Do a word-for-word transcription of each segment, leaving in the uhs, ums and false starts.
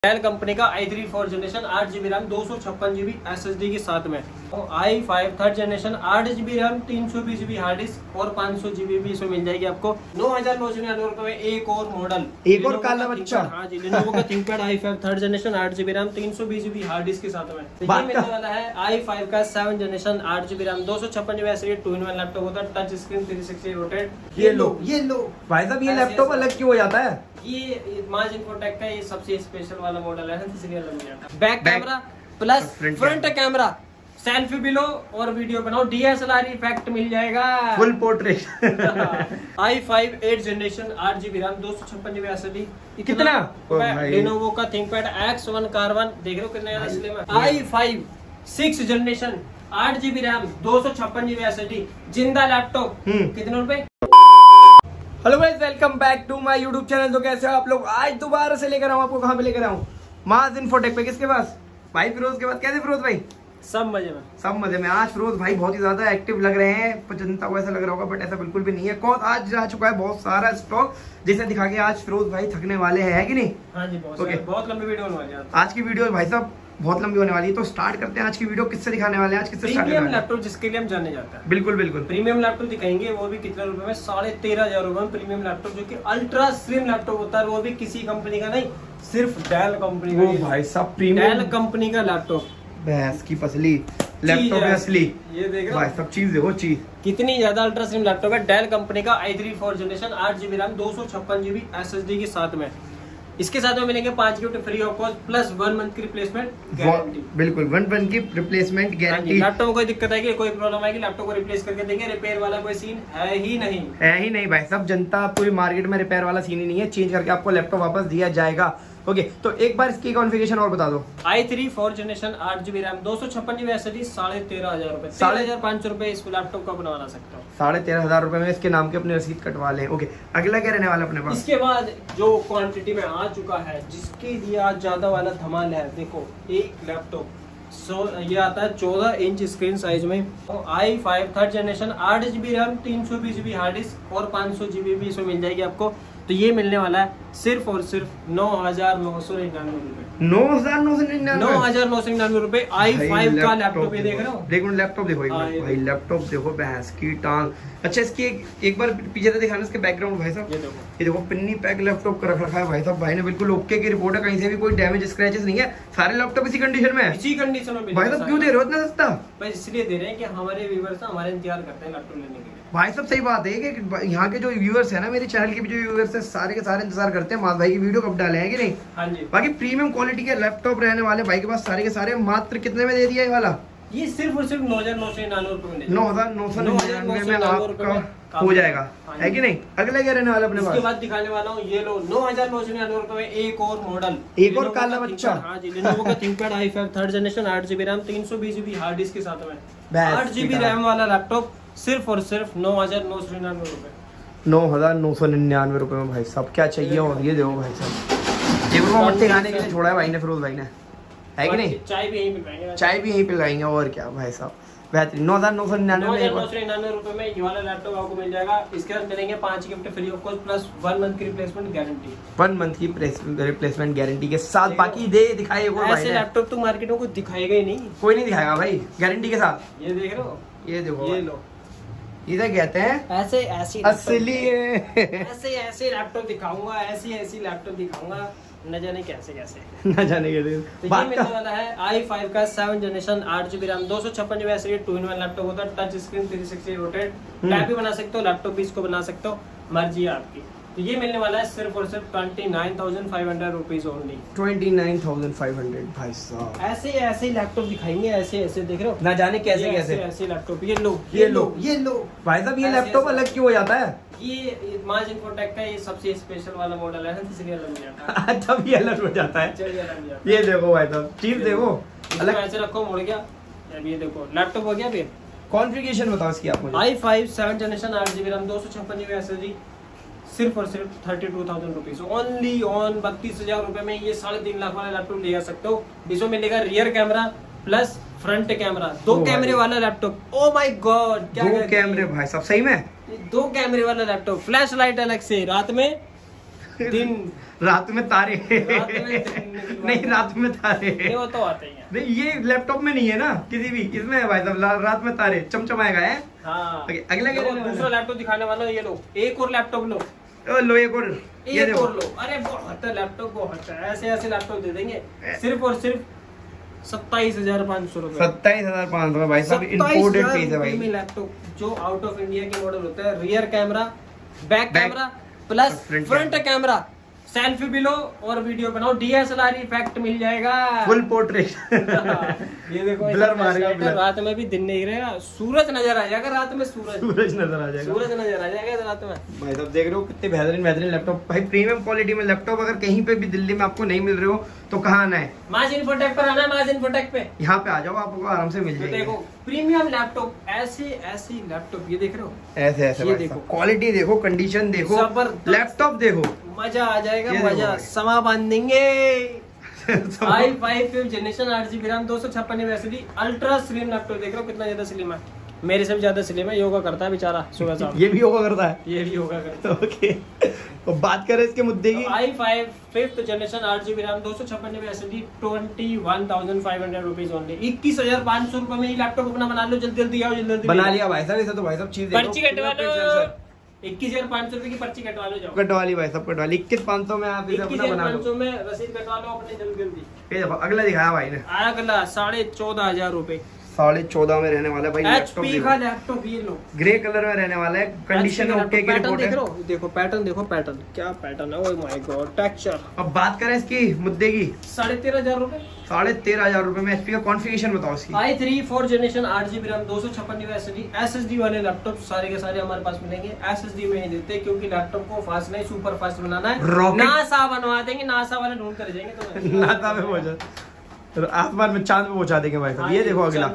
Del company का I three four generation आठ GB RAM दो सौ छप्पन जीबी एस एस डी के साथ में, आई फाइव थर्ड जनरेशन आठ जीबी रैम तीन सौ बीस जीबी हार्ड डिस्क और पाँच सौ जीबी भी इसमें मिल जाएगी आपको नौ हजार नौ सौ निन्यानवे रुपए में। एक और मॉडल, एक और काला बच्चा, हाँ जी, लेनोवो का ThinkPad I five third generation आठ जीबी रैम तीन सौ बीस जीबी हार्ड डिस्क के साथ में। तो ये मिलने वाला है आई फाइव का सेवन जनरेशन आठ जीबी रैम दो सौ छप्पन GB S S D two in one laptop होता है, touch screen three sixty rotate. ये लो ये लो भाई साहब, ये लैपटॉप अलग क्यों हो जाता है? ये माज इन्फोटेक का ये सबसे स्पेशल वाला मॉडल है, इसलिए अलग हो जाता है। Back camera plus front camera, selfie भी लो और वीडियो बनाओ, D S L R effect मिल जाएगा, full portrait. I five eight generation आठ जीबी रैम दो सौ छप्पन जीबी एस एस डी कितना? लेनोवो का थिंकपैड एक्स वन कार्बन, देख रहे हो कितने स्लिम है। आई फाइव सिक्स जनरेशन आठ जीबी रैम दो सौ छप्पन जीबी एस एस डी जिंदा लैपटॉप, कितने रुपए? Hello guys, welcome back to my YouTube channel. तो कैसे हो आप लोग? आज दोबारा से लेकर आऊँ आपको, कहाँ पे लेकर आऊँ? माज इन्फोटेक पे। किसके पास? भाई फिरोज के पास। कैसे फिरोज भाई? सब मजे में, सब मजे में। आज फिरोज भाई बहुत ही ज्यादा एक्टिव लग रहे हैं, जनता को ऐसा लग रहा होगा बट ऐसा बिल्कुल भी नहीं है। कौन आज आ चुका है बहुत सारा स्टॉक, जिसे दिखा के आज फिरोज भाई थकने वाले हैं, है कि नहीं? हाँ जी, बहुत okay. बहुत लंबी वीडियो होने वाली है आज की वीडियो भाई साहब, बहुत लंबी होने वाली है। तो स्टार्ट करते हैं आज की वीडियो। किससे दिखाने वाले हैं आज? किससे स्टार्ट प्रीमियम लैपटॉप जिसके लिए हम जाने जाते हैं। बिल्कुल बिल्कुल प्रीमियम लैपटॉप दिखाएंगे, वो भी कितने रुपए में? साढ़े तेरह हजार रुपए में प्रीमियम लैपटॉप, जो कि अल्ट्रा स्लिम लैपटॉप होता है, वो भी किसी कंपनी का नहीं, सिर्फ डेल कंपनी का। वो भाई साहब प्रीमियम डेल कंपनी का लैपटॉप, भैंस की पसली लैपटॉप है असली। ये देख रहे भाई सब चीज देखो, चीज कितनी ज्यादा अल्ट्रा स्लिम लैपटॉप है। डेल कंपनी का आई थ्री फोर जनरेशन आठ जीबी रैम दो सौ छप्पन जीबी एस एस डी के साथ में। इसके साथ में मिलेंगे पांच gift free of cost plus one month की रिप्लेसमेंट गारंटी। बिल्कुल वन मंथ की रिप्लेसमेंट गारंटी। लैपटॉप में कोई दिक्कत आएगी, कोई प्रॉब्लम आएगी, लैपटॉप को रिप्लेस करके देंगे। रिपेयर वाला कोई सीन है ही नहीं, है ही नहीं भाई साहब। जनता पूरी मार्केट में रिपेयर वाला सीन ही नहीं है, चेंज करके आपको लैपटॉप वापस दिया जाएगा। ओके okay, तो एक बार इसकी कॉन्फ़िगरेशन और बता दो। आई थ्री फोर जनरेशन आठ जीबी रैम दो सौ छप्पन जीबी एस एस डी साढ़े तेरह हजार रुपए, साढ़े हजार पाँच सौ रुपए इस लैपटॉप का बनवा सकते हो। साढ़े तेरह हजार रुपए में इसके नाम की अपनी रसीद कटवा लें। ओके, अगला क्या रहने वाला अपने पास? इसके बाद जो क्वांटिटी में आ चुका है, जिसके लिए आज ज्यादा वाला धमाल है, देखो एक लैपटॉप सो ये आता है चौदह इंच स्क्रीन साइज में, आई फाइव थर्ड जनरेशन आठ जीबी रैम तीन सौ बीस जीबी हार्ड डिस्क और पाँच सौ जीबी भी इसमें मिल जाएगी आपको। तो ये मिलने वाला है सिर्फ और सिर्फ नौ हजार नौ सौ निन्यानवे रुपए। नौ हजार नौ सौ निन्यानवे नौ हजार नौ सौ निन्यानवे रुपए आई फाइव का लैपटॉप। ये देख रहे हो? देखो लैपटॉप देखो एक मिनट भाई, लैपटॉप देखो, भैंस की टांग। अच्छा इसकी एक, एक बार पीछे से दिखाना इसके बैकग्राउंड भाई साहब। ये देखो, ये देखो पिन्नी पैक लैपटॉप का रख रखा है भाई साहब। भाई ने बिल्कुल ओके की रिपोर्ट है, कहीं से भी कोई डैमेज स्क्रैचेस नहीं है। सारे लैपटॉप इसी कंडीशन में है, इसी कंडीशन में भाई साहब। क्यों दे रहे हो इतना सस्ता? भाई इसलिए दे रहे हैं कि हमारे व्यूअर्स हमारे इंतजार करते हैं लैपटॉप लेने के लिए। भाई सब सही बात है कि यहाँ के जो व्यूअर्स है ना, मेरे चैनल के भी जो व्यूअर्स है, सारे के सारे इंतजार करते हैं माज भाई की वीडियो कब डाले हैं कि नहीं। हाँ जी, बाकी प्रीमियम क्वालिटी के लैपटॉप रहने वाले भाई के पास सारे के सारे। मात्र कितने में दे दिया ये वाला? ये सिर्फ और सिर्फ नौ हजार नौ सौ निन्यानवे रुपए नौ हजार नौ सौ निन्यानवे में आपका हो जाएगा, है कि नहीं? अगला क्या रहने वाला अपने पास? इसके बाद दिखाने वाला हूँ, ये लो नौ हजार नौ सौ निन्यानवे रुपए में एक और मॉडल, एक और काला बच्चा। हाँ जी, लेनोवो का ThinkPad I five third generation आठ जीबी रैम तीन सौ बीस जीबी हार्ड डिस्क के साथ में, आठ जीबी रैम वाला लैपटॉप सिर्फ और सिर्फ नौ हजार नौ सौ निन्यानवे रुपए। नौ हजार नौ सौ निन्यानवे रुपए में भाई साहब क्या चाहिए। और ये देखो भाई साहब, ये मट्टी खाने के लिए छोड़ा है भाई ने फिरोज भाई ने, है कि नहीं? चाय भी यहीं पिलाएंगे, चाय भी यहीं पिलाएंगे। और क्या भाई साहब, बेहतरीन। नौ हजार नौ सौ निन्यानवे नौ हजार नौ सौ निन्यानवे रुपए में ये वाला लैपटॉप आपको मिल जाएगा। इसके साथ मिलेंगे पांच gift free of cost plus one month की रिप्लेसमेंट गारंटी। वन मंथ की रिप्लेसमेंट गारंटी के साथ। बाकी दे दिखाए ऐसे लैपटॉप तो मार्केट में कोई दिखाएगा ही नहीं, कोई नहीं दिखाएगा भाई, गारंटी के साथ। ये देख रहे हो? ये देखो, ये लो, इधर कहते हैं ऐसे ऐसे असली ऐसे ऐसे लैपटॉप दिखाऊंगा, ऐसी ऐसी लैपटॉप दिखाऊंगा, न जाने कैसे कैसे न जाने के दिन। तो ये मिलने वाला है आई फाइव का सेवन जनरेशन आठ जीबी रैम दो सौ छप्पन GB S S D two in one laptop होता है, touch screen three sixty rotate, tab भी बना सकते हो, लैपटॉप भी इसको बना सकते हो, मर्जी है आपकी। तो ये मिलने वाला है सिर्फ और सिर्फ twenty nine thousand five hundred rupees only. Twenty nine thousand five hundred भाई साहब। ऐसे ऐसे लैपटॉप दिखाएंगे, ऐसे ऐसे देख रहे हो? ना जाने कैसे कैसे ऐसे लैपटॉप। ये लो ये लो ये लो भाई साहब, ये लैपटॉप अलग क्यों हो जाता है? ये माज इन्फोटेक का ये सबसे स्पेशल वाला मॉडल है, इसलिए अलग हो जाता है। तब ये अलग हो जाता है। चलिए अलग हो जाता है। ये देखो भाई साहब, चीज देखो अलग। ऐसे रखो, मुड़ गया। अब ये देखो लैपटॉप हो गया। फिर कॉन्फ़िगरेशन बताओ इसकी आप मुझे। आई फाइव सेवन जनरेशन आठ जीबी रैम दो सौ छप्पन जीबी एस एस डी सिर्फ और सिर्फ thirty two thousand rupees only on. बत्तीस हजार रुपए में ये साढ़े तीन लाख वाला लैपटॉप ले सकते हो। इसमें मिलेगा rear camera plus front camera, दो कैमरे वाला लैपटॉप। ओ माय गॉड, क्या दो कैमरे भाई साहब, सही में दो कैमरे वाला लैपटॉप, फ्लैश लाइट अलग से, रात में दिन रात में तारे रात में दिन नहीं, रात में तारे नहीं, वो तो आते ही हैं। नहीं, ये लैपटॉप में नहीं है ना किसी भी, इसमें है भाई साहब रात में तारे चमचमाएगा है। हाँ अगला क्या दूसरा लैपटॉप दिखाने वाला हूँ, ये लो एक और लैपटॉप लो, लो एक और, ये एक और लो। अरे बहुत है लैपटॉप, बहुत है, ऐसे ऐसे लैपटॉप दे देंगे सिर्फ और सिर्फ सत्ताईस हजार पाँच सौ रुपए सत्ताईस हजार पाँच सौ भाई साहब, इम्पोर्टेड पीस है भाई। लैपटॉप जो आउट ऑफ इंडिया के मॉडल होता है, rear camera, back camera plus front camera, selfie भी लो और वीडियो बनाओ, डीएसएलआर इफेक्ट मिल जाएगा, फुल पोर्ट्रेट ये देखो ब्लर मारेगा, रात में भी दिन नहीं रहेगा, सूरज नजर आ जाएगा रात में, सूरज सूरज नजर आ जाएगा, सूरज नजर आ जाएगा रात में। भाई साहब देख रहे हो कितने बेहतरीन बेहतरीन लैपटॉप भाई, प्रीमियम क्वालिटी में लैपटॉप अगर कहीं पे भी दिल्ली में आपको नहीं मिल रहे हो तो कहाँ आना है? माज इन्फोटेक पर आना है, माज इन्फोटेक पे यहाँ पे आ जाओ, आपको आराम से मिल जाएगा। देखो प्रीमियम लैपटॉप, ऐसे ऐसे लैपटॉप, ये देख रहे हो ऐसे ऐसे, ये देखो क्वालिटी देखो, कंडीशन देखो, लैपटॉप देखो, मजा आ जाएगा, मजा समा बांध देंगे। आई फाइव फिफ्थ जनरेशन आठ जीबी रैम दो सौ छप्पन एसएसडी अल्ट्रा स्लिम लैपटॉप देख रहे हो कितना ज्यादा स्लिम है, मेरे से भी ज्यादा स्लिम है, योगा करता है बेचारा सुबह शाम। ये भी योगा करता है, ये भी योगा करता है। ओके तो बात करें इसके मुद्दे की, आई फाइव फिफ्थ जनरेशन आठ जीबी रैम दो सौ छप्पन SSD twenty one thousand five hundred rupees only, इक्कीस हजार पाँच सौ रुपए में ये लैपटॉप अपना बना लो, जल्दी जल्दी आओ, जल्दी जल्दी बना लिया भाई साहब। ऐसा तो भाई साहब चीज पर्ची कटवा लो, इक्कीस हजार पाँच सौ रुपए की पर्ची कटवा लो, जाओ कटवा ली भाई साहब, कटवा ली इक्कीस पाँच सौ में आप इसे अपना बना लो, पाँच सौ में रसीद कटवा लो अपने जल्दी जल्दी। अगला दिखाया भाई ने, अगला साढ़े चौदह हजार रूपए साढ़े चौदह में रहने वाला है भाई एचपी का लैपटॉप, ये लो ग्रे कलर में रहने वाला है, कंडीशन ओके की रिपोर्ट है। देखो पैटर्न, देखो पैटर्न, क्या पैटर्न है, ओह माय गॉड टेक्सचर। अब बात करें इसकी मुद्दे की, साढ़े तेरह हजार रूपए साढ़े तेरह हजार रूपए में एचपी का कॉन्फ़िगरेशन बताओ इसकी। आई थ्री फोर जनरेशन आठ जीबी रैम दो सौ छप्पन एसएसडी एसएसडी वाले लैपटॉप सारे के सारे हमारे पास मिलेंगे, एसएसडी में ही देते हैं क्योंकि लैपटॉप को फास्ट नहीं सुपर फास्ट बनाना है, नासा बनवा देंगे, नासा वाले ढूंढ कर जाएंगे तो नासा में पहुंचा, तो आसमान में चांद पे पहुंचा देंगे भाई साहब। ये देखो अगला,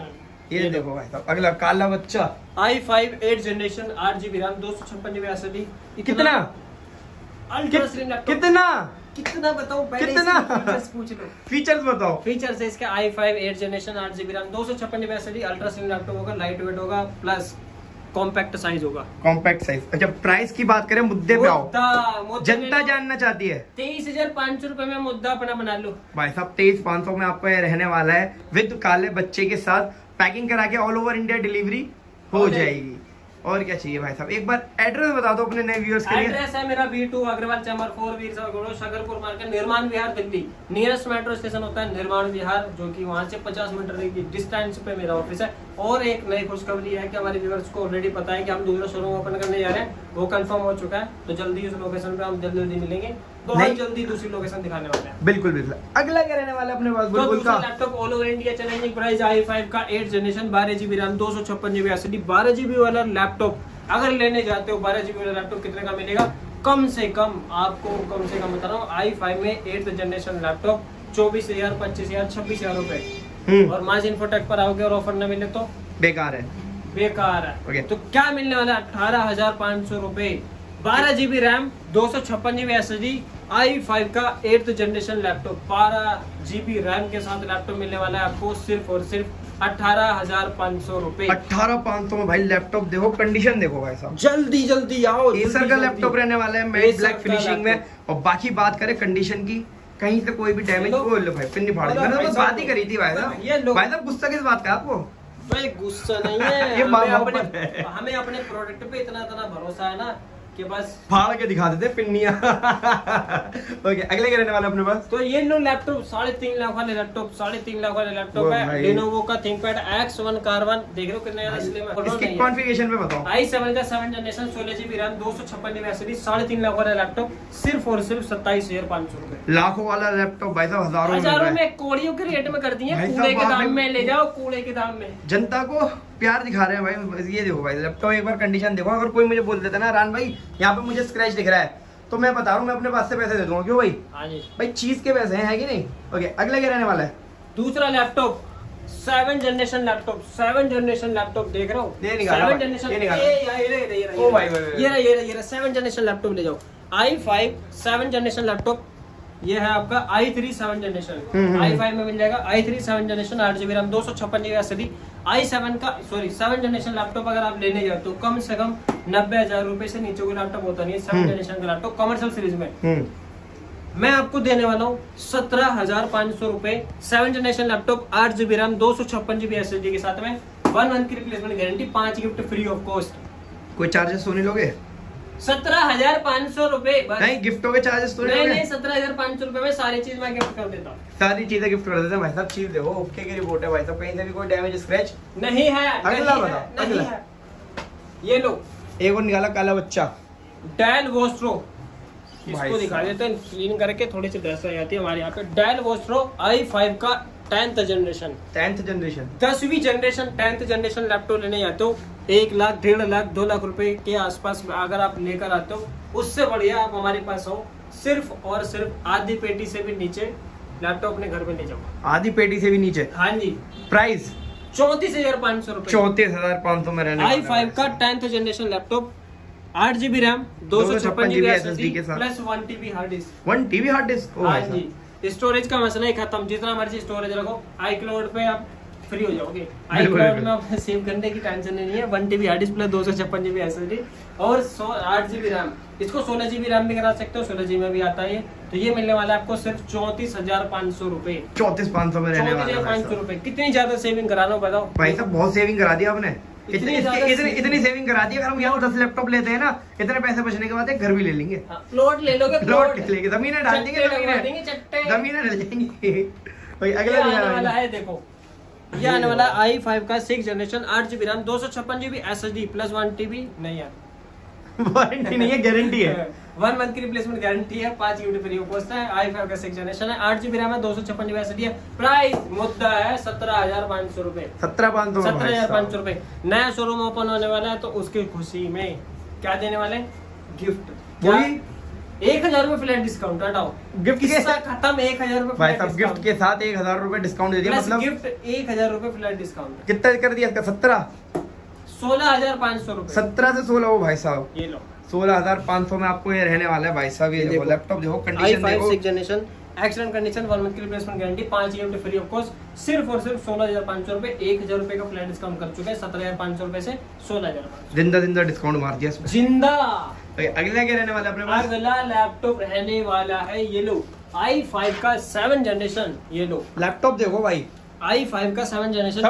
ये देखो भाई साहब अगला काला बच्चा आई फाइव एट जनरेशन आठ जीबी रैम दो सौ छप्पन एसएसडी कितना अल्ट्रा स्लिम लैपटॉप, कितना कितना बताओ पहले, कितना फीचर्स पूछ लो, फीचर्स बताओ। फीचर्स है इसके आई फाइव एट जनरेशन आठ जीबी रैम दो सौ छप्पन एसएसडी अल्ट्रा स्लिम लैपटॉप होगा, लाइट वेट होगा प्लस कॉम्पैक्ट साइज होगा, कॉम्पैक्ट साइज। अच्छा प्राइस की बात करें, मुद्दे पे आओ, जनता जानना चाहती है। तेईस हजार पाँच सौ रुपए में मुद्दा अपना बना लो भाई साहब, तेईस पाँच सौ में आपको ये रहने वाला है, विद काले बच्चे के साथ पैकिंग करा के ऑल ओवर इंडिया डिलीवरी हो जाएगी। और क्या चाहिए भाई साहब, एक बार एड्रेस बता दो अपने नए व्यूअर्स के लिए। एड्रेस है मेरा B two Agarwal chamber four Veer Shakarpur market, Nirman Vihar Delhi. Nearest metro station होता है निर्माण विहार, जो कि वहां से पचास मीटर की डिस्टेंस पे मेरा ऑफिस है। और एक नई खुशखबरी है कि हमारे व्यूअर्स को ऑलरेडी पता है कि हम दूसरा शोरूम ओपन करने जा रहे हैं, वो कंफर्म हो चुका है, तो जल्दी उस लोकेशन पे हम जल्दी जल्दी मिलेंगे, बहुत जल्दी दूसरी लोकेशन दिखाने वाले हैं। बिल्कुल बिल्कुल। अगला क्या रहने वाला है अपने पास? बिल्कुल का laptop all over India challenging price I five का एट जनरेशन बारह जीबी रैम दो सौ छप्पन जीबी एसएसडी बारह जीबी वाला लैपटॉप अगर लेने जाते हो, बारह जीबी वाला लैपटॉप कितने का मिलेगा? कम से कम आपको कम से कम बता रहा हूँ, आई फाइव में एट जनरेशन लैपटॉप चौबीस हजार पच्चीस हजार छब्बीस हजार रूपए। और माज इन्फोटेक पर आओगे और ऑफर न मिले तो बेकार है, बेकार है। okay. तो क्या मिलने वाला है? अठारह हजार पाँच सौ रूपए, बारह जीबी रैम दो सौ छप्पन GB S S D I five का एट्थ जनरेशन लैपटॉप, बारह जीबी रैम के साथ लैपटॉप मिलने वाला है आपको सिर्फ और सिर्फ अठारह हजार पाँच सौ रूपए। अठारह पाँच सौ में भाई लैपटॉप देखो, कंडीशन देखो भाई साहब, जल्दी जल्दी आओ। एसर का लैपटॉप रहने वाला है मैट ब्लैक फिनिशिंग में। और बाकी बात करें कंडीशन की, कहीं से कोई भी डैमेज हो लो भाई पिन्नी फाड़ दी। मैंने तो बात ही करी थी भाई साहब। भाई साहब गुस्सा किस बात का आपको? भाई गुस्सा नहीं है, ये हमें अपने हमें अपने प्रोडक्ट पे इतना इतना भरोसा है ना कि बस फाड़ के दिखा देते पिन्नियां। ओके, अगले क्या रहने वाला अपने पास? तो ये लो लैपटॉप, साढ़े तीन लाख वाले लैपटॉप, साढ़े तीन लाख वाले लैपटॉप है लेनोवो का थिंकपैड एक्स वन कार्बन। देख रहे हो कितने ज्यादा स्लिम है। इसकी कॉन्फ़िगरेशन पे बताओ। आई सेवन का सेवन जनरेशन सोलह जीबी रैम दो सौ छप्पन जीबी एसएसडी साढ़े तीन लाख वाला लैपटॉप सिर्फ और सिर्फ सत्ताईस हजार पाँच सौ रूपए। लाखों वाला लैपटॉप भाई साहब हजारों हजारों में कोड़ियों के रेट में कर दिए, कूड़े के दाम में ले जाओ, कूड़े के दाम में। जनता को प्यार दिखा रहे हैं भाई। ये देखो भाई लैपटॉप एक बार कंडीशन देखो। अगर कोई मुझे बोल देता ना रान भाई यहाँ पे मुझे स्क्रैच दिख रहा है, तो मैं बता रहा हूँ मैं अपने पास से पैसे दे दूंगा। क्यों भाई? हाँ जी भाई, चीज के पैसे हैं, है कि नहीं? ओके, अगला क्या रहने वाला है? दूसरा laptop seven generation laptop, seven generation laptop देख रहे हो? ये निकाला, सेवन जनरेशन, ये निकाला। ये ये ये ये सेवन जनरेशन लैपटॉप ले जाओ। I five seven generation laptop ये है आपका I three seven generation, I five में मिल जाएगा आई थ्री सेवन जनरेशन, आठ जीबी रैम, दो सौ छप्पन GB S S D. I seven का सॉरी सेवन जनरेशन लैपटॉप अगर आप लेने जाओ तो कम से कम नब्बे हजार रुपए से नीचे कोई लैपटॉप होता नहीं है सेवन जनरेशन का लैपटॉप कमर्शियल सीरीज में। मैं आपको देने वाला हूँ सत्रह हजार पाँच सौ रुपए सेवन जनरेशन लैपटॉप, आठ जीबी रैम, दो सौ छप्पन जीबी एस एस डी के साथ में, वन मंथ की रिप्लेसमेंट गारंटी, पांच गिफ्ट फ्री ऑफ कॉस्ट। कोई चार्जेस तो नहीं लोगे? सत्रह हजार पाँच सौ रूपए नहीं, गिफ्टों के चार्जेस तो नहीं नहीं सत्रह हजार पाँच सौ रूपए में सारी चीज मैं गिफ्ट कर देता हूँ। सारी चीजें गिफ्ट कर देते हैं भाई साहब। चीज देखो ओके की रिपोर्ट है भाई साहब, कहीं से भी कोई डैमेज स्क्रैच नहीं है। अगला बताओ, अगला ये लो, एक और निकाला काला बच्चा, डेल वोस्ट्रो, इसको दिखा देते हैं क्लीन करके, थोड़ी सी डस्ट आ जाती है हमारे यहाँ पे। डेल वोस्ट्रो आई फाइव का टेंथ जनरेशन, टेंथ जनरेशन दसवीं जनरेशन टेंथ जनरेशन लैपटॉप लेने जाते हो एक लाख डेढ़ लाख दो लाख रुपए के आसपास अगर आप लेकर आते हो, उससे बढ़िया आप हमारे पास हो सिर्फ और सिर्फ आधी पेटी से भी नीचे लैपटॉप अपने घर पे ले जाओ। आधी पेटी से भी नीचे? हाँ जी। प्राइस चौंतीस हजार पाँच सौ रुपए, चौंतीस हजार पाँच सौ में रहने आई फाइव का टेंथ जनरेशन लैपटॉप, आठ जीबी रैम, दो सौ छप्पन GB S S D plus one TB hard disk. One TB hard disk? हाँ जी। स्टोरेज का मसला ही खत्म, जितना मर्जी स्टोरेज रखो आई क्लाउड पे आप फ्री हो जाओगे। आई क्लाउड में आप सेव करने की टेंशन नहीं है। One TB hard disk plus दो सौ छप्पन जीबी एस एस डी और आठ जीबी रैम, इसको सोलह जीबी रैम भी करा सकते हो, सोलह जीबी में भी आता है। तो ये मिलने वाला है आपको सिर्फ चौंतीस हजार पाँच सौ रुपए, चौंतीस पाँच सौ में रहने वाला है पाँच सौ रुपए। कितनी ज्यादा सेविंग करा लो बताओ भाई साहब? बहुत सेविंग करा दिया आपने, इतनी इतनी इतनी सेविंग करा दी। अगर हम यहाँ दस लैपटॉप लेते हैं ना, इतने पैसे बचने के बाद एक घर भी ले लेंगे, प्लॉट ले लोगे, प्लॉट ले लेंगे, जमीनें डाल देंगे, जमीनें डाल देंगे। अगला वाला है देखो, ये आने वाला आई फाइव का सिक्स जनरेशन, आठ जीबी रैम, दो सौ छप्पन GB S S D plus one TB नहीं है, वारंटी नहीं है, गारंटी है, वन मंथ की रिप्लेसमेंट गारंटी है, पांच गिफ्ट फ्री ऑफ है। आई फाइव का सिक्स जनरेशन है, आठ जीबी रैम है, दो सौ छप्पन जीबी एस एस डी है। प्राइस मुद्दा है सत्रह हजार पाँच सौ रुपए, सत्रह पाँच सौ सत्रह हजार पाँच सौ रुपए। नया शोरूम ओपन होने वाला है तो उसकी खुशी में क्या देने वाले? गिफ्ट। वही एक हजार रूपए फ्लैट डिस्काउंट, हटाओ गिफ्ट के साथ खत्म, एक हजार रूपए भाई साहब गिफ्ट के साथ एक हजार रूपए डिस्काउंट दे दिया, मतलब गिफ्ट एक हजार रूपए फ्लैट डिस्काउंट। कितना कर दिया इसका? सत्रह सोलह हजार पाँच सौ रूपए, सत्रह से सोलह हो भाई साहब, ये लो सोलह हजार पाँच सौ में आपको ये रहने वाला है भाई साहब। ये देखो लैपटॉप देखो, कंडीशन देखो, six generation excellent condition, one month की रिप्लेसमेंट गारंटी, पांच गिफ्ट फ्री ऑफ कॉस्ट, सिर्फ और सिर्फ सोलह हजार पाँच सौ रुपए, एक हजार रुपए का फ्लैट डिस्काउंट कर चुके हैं, सत्रह हजार पाँच सौ रुपए से सोलह हजार जिंदा जिंदा डिस्काउंट मार दिया इसमें, जिंदा। अगला क्या रहने वाला है अपने पास? अगला लैपटॉप रहने वाला है ये लो, आई फाइव का सेवन जनरेशन, ये लो लैपटॉप देखो भाई, आई फाइव का सेवन जनरेशन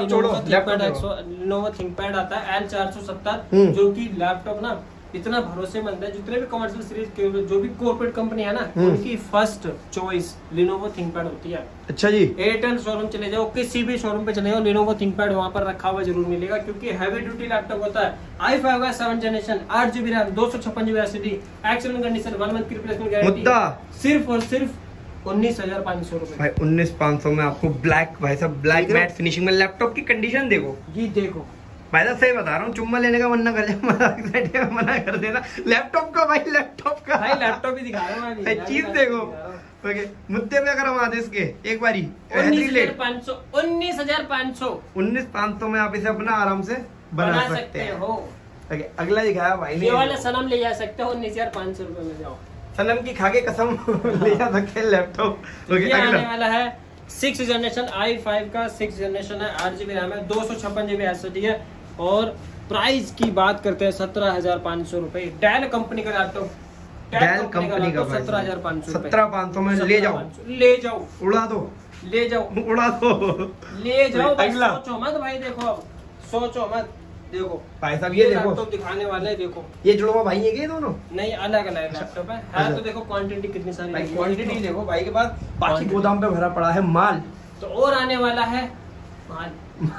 लिनोवो थिंकपैड आता है एल चार सौ सत्तर, जो की लैपटॉप ना इतना भरोसेमंद है, जितने भी कमर्शियल सीरीज के जो भी कॉर्पोरेट कंपनी है ना, उनकी फर्स्ट चॉइस लिनोवो थिंकपैड होती है। अच्छा जी। एयरटेल शोरूम चले जाओ, किसी भी शोरूम पे चले जाओ, लिनोवो थिंकपैड वहाँ पर रखा हुआ जरूर मिलेगा, क्योंकि हैवी ड्यूटी लैपटॉप होता है। आई फाइव का सेवन जनरेशन, आठ जीबी रैम, दो सौ छप्पन GB S S D, excellent condition, one month की रिप्लेसमेंट गारंटी, सिर्फ और सिर्फ उन्नीस हजार पाँच सौ रुपए भाई। उन्नीस पाँच सौ में आपको ब्लैक भाई साहब, ब्लैक मैट फिनिशिंग में लैपटॉप की कंडीशन देखो, ये देखो भाई साहब, सही बता रहा हूँ, चुम्मा लेने का मन ना कर जाए, मना कर देना लैपटॉप का भाई, लैपटॉप का भाई, लैपटॉप ही दिखा रहा हूँ, चीज देखो। ओके, मुद्दे पे अगर हम आते इसके एक बारी, उन्नीस हजार पाँच सौ उन्नीस हजार पाँच सौ उन्नीस पाँच सौ में आप इसे अपना आराम से बना, बना सकते, सकते हो। ओके, अगला दिखाया भाई ने, ये वाला सनम ले जा सकते हो, उन्नीस हजार पाँच सौ रुपए में जाओ, सनम की खाके कसम ले जा सकते हैं लैपटॉप। ओके, आने वाला है सिक्स जनरेशन, आई फाइव का सिक्स जनरेशन है, आठ जीबी रैम है, दो सौ छप्पन जीबी एस एस डी है, और प्राइस की बात करते हैं सत्रह हजार पाँच सौ रुपए। डेल कंपनी का लैपटॉप, डेल कंपनी का सत्रह हजार पाँच सौ सत्रह पाँच सौ में ले जाओ, ले जाओ, उड़ा दो, ले जाओ, उड़ा दो, ले जाओ। अगला सोचो मत भाई, देखो अब सोचो मत, देखो भाई साहब ये देखो लैपटॉप दिखाने वाले, देखो ये जुड़वा भाई है, ये दोनों नहीं अलग अलग लैपटॉप है, है तो देखो क्वांटिटी कितनी सारी है, क्वांटिटी देखो भाई के पास, बाकी गोदाम पे भरा पड़ा है माल। तो और आने वाला है माल,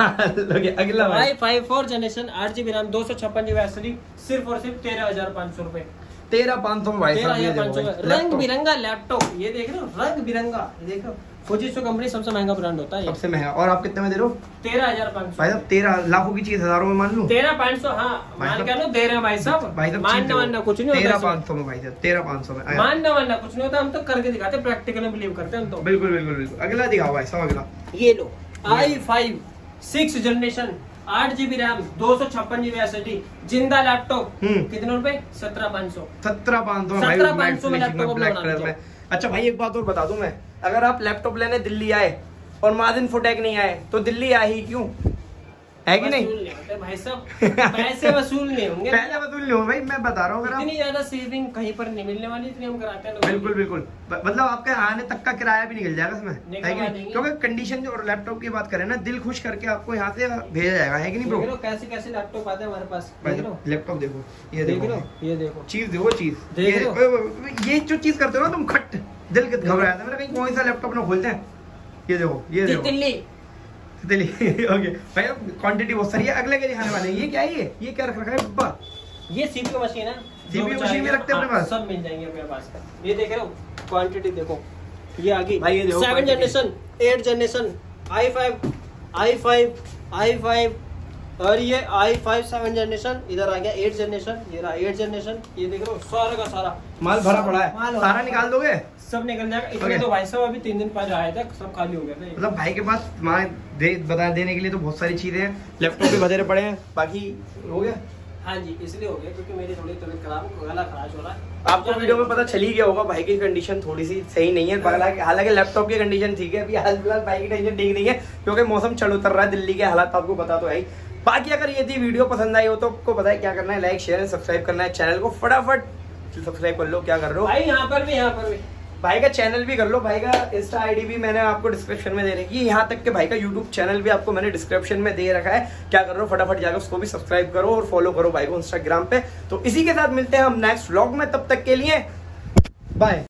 अगला आई फाइव फोर जनरेशन, आठ जीबी रैम, दो सौ छप्पन जीबी एस एस डी, सिर्फ और सिर्फ तेरह हजार पाँच सौ रुपए, तेरह पाँच सौ में भाई साहब, ये देखो रंग बिरंगा लैपटॉप, ये देख रहे हो रंग बिरंगा, ये देखो फुजित्सु कंपनी सबसे महंगा ब्रांड होता है, सबसे महंगा। और आप कितने में दे रहे हो? तेरह हजार पाँच सौ भाई साहब, तेरह लाखों की चीज हजारों में मान लूं, तेरह पाँच सौ, हाँ मान के लो, दे रहे हैं भाई साहब, भाई साहब मानना मानना कुछ नहीं होता, तेरह पाँच सौ में भाई साहब, तेरह पाँच सौ में मानना मानना कुछ नहीं होता, हम तो करके दिखाते, प्रैक्टिकल में बिलीव करते हैं हम तो। बिल्कुल बिल्कुल बिल्कुल। अगला दिखाओ भाई साहब, अगला ये लो, आई फाइव सिक्स जनरेशन, आठ जीबी रैम, दो सौ छप्पन जीबी एस एस डी, जिंदा लैपटॉप, कितने रुपए? सत्रह पाँच सौ, सत्रह पाँच सौ, सत्रह पाँच सौ में लैपटॉप ब्लैक कलर में अच्छा भाई एक बात और बता दूं मैं, अगर आप लैपटॉप लेने दिल्ली आए और मार्जिन फोटेक नहीं आए तो दिल्ली आए ही क्यों, है कि नहीं? भाई साहब पैसे वसूल नहीं होंगे, पैसे वसूल नहीं हो भाई, मैं बता रहा हूँ। अगर इतनी ज्यादा सेविंग कहीं पर नहीं मिलने वाली, इतनी हम कराते हैं। बिल्कुल बिल्कुल, मतलब आपके आने तक का किराया भी निकल जाएगा इसमें, है कि नहीं? क्योंकि कंडीशन जो, और लैपटॉप की बात करें ना, दिल खुश करके आपको यहाँ से भेजा जाएगा, है कि नहीं ब्रो? कैसे कैसे लैपटॉप आते हैं हमारे पास, लैपटॉप देखो, ये देखो, ये देखो चीज देखो, चीज ये जो चीज करते हो ना तुम, खट दिल घबराया था मेरा, कहीं कौन सा लैपटॉप ना खोलते हैं। ये देखो, ये देखो ओके भाई, क्वांटिटी बहुत सारी है। अगले के दिखाने वाले ये क्या है, ये ये क्या रख रखा है बब्बा? ये सीपीयू मशीन है, सीपीयू मशीन में रखते हैं अपने पास, सब मिल जाएंगे अपने पास। ये देख रहे हो क्वांटिटी, देखो ये आ गई भाई, ये देखो seven generation, eight generation, I five, I five, I five, और ये आई फाइव सेवन जनरेशन, इधर आ गया एट जनरेशन, ये रहा एट जनरेशन। ये देख रहे हो सारा का सारा माल भरा पड़ा है, सारा निकाल दोगे? सब निकल जाएगा। इसमें तो भाई साहब अभी तीन दिन पहले आए थे, सब खाली हो गया था। मतलब भाई के पास माल दे बता देने के लिए तो बहुत सारी चीजें हैं, लैपटॉप भी बधेरे पड़े हैं, बाकी हो गया। हाँ जी, इसलिए हो गया क्योंकि मेरी थोड़ी तबीयत खराब, गला खराश हो रहा है। आपको वीडियो में पता चल ही गया होगा भाई की कंडीशन थोड़ी सी सही नहीं है, हालांकि लैपटॉप की कंडीशन ठीक है, अभी हाल फिलहाल भाई की कंडीशन ठीक नहीं है क्योंकि मौसम चढ़ उतर रहा है, दिल्ली के हालात आपको पता तो है। बाकी अगर ये थी वीडियो पसंद आई हो तो आपको पता है क्या करना है, लाइक शेयर सब्सक्राइब करना है, चैनल को फटाफट सब्सक्राइब कर लो। क्या कर रहे हो भाई? यहाँ पर भी, यहाँ पर भी भाई का चैनल भी कर लो, भाई का इंस्टा आईडी भी मैंने आपको डिस्क्रिप्शन में दे रखी है, यहाँ तक के भाई का यूट्यूब चैनल भी आपको मैंने डिस्क्रिप्शन में दे रखा है। क्या कर रहे हो, फटाफट जाकर उसको भी सब्सक्राइब करो और फॉलो करो भाई को इंस्टाग्राम पे। तो इसी के साथ मिलते हैं हम नेक्स्ट व्लॉग में, तब तक के लिए बाय।